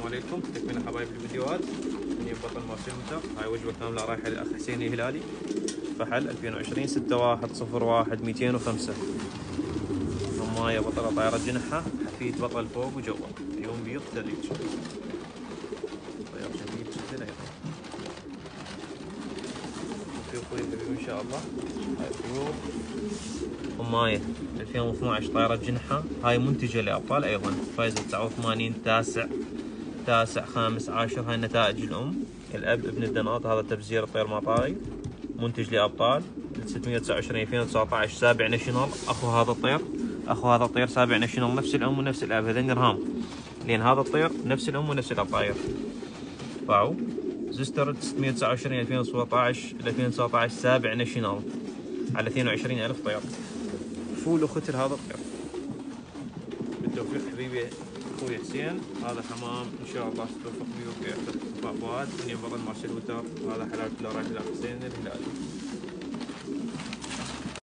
عليكم. تكمل حبايب الفيديوهات من بطل مارسيل موتر. هاي وجبه كامله رايحه للاخ حسين الهلالي. فحل 2020 6101 205. رمايه بطله طائره جنحها، حفيد بطل فوق وجوا، عيون بيض تلج، طيار جميل جدا ايضا. في اخوي حبيبي ان شاء الله. هاي طيور رمايه 2012 طائره جنحها. هاي منتجه لابطال ايضا، فايزه 89 تاسع خامس عاشر. هاي نتائج الام. الاب ابن الدناط، هذا تبزير الطير مطاري، منتج لابطال 629 2019 سابع ناشونال. اخو هذا الطير سابع ناشونال، نفس الام ونفس الاب. هذين رهام، لان هذا الطير نفس الام ونفس الاب طاير. باعوا زستر 629 2017 2019 سابع ناشونال على 22,000 طير. فول وختر هذا الطير. بالتوفيق حبيبي اخوي حسين. هذا حمام ان شاء الله توفق بيه وفي فؤاد من ينبغي مارسيل موتر. هذا حلال كله رايح الى حسين الهلالي.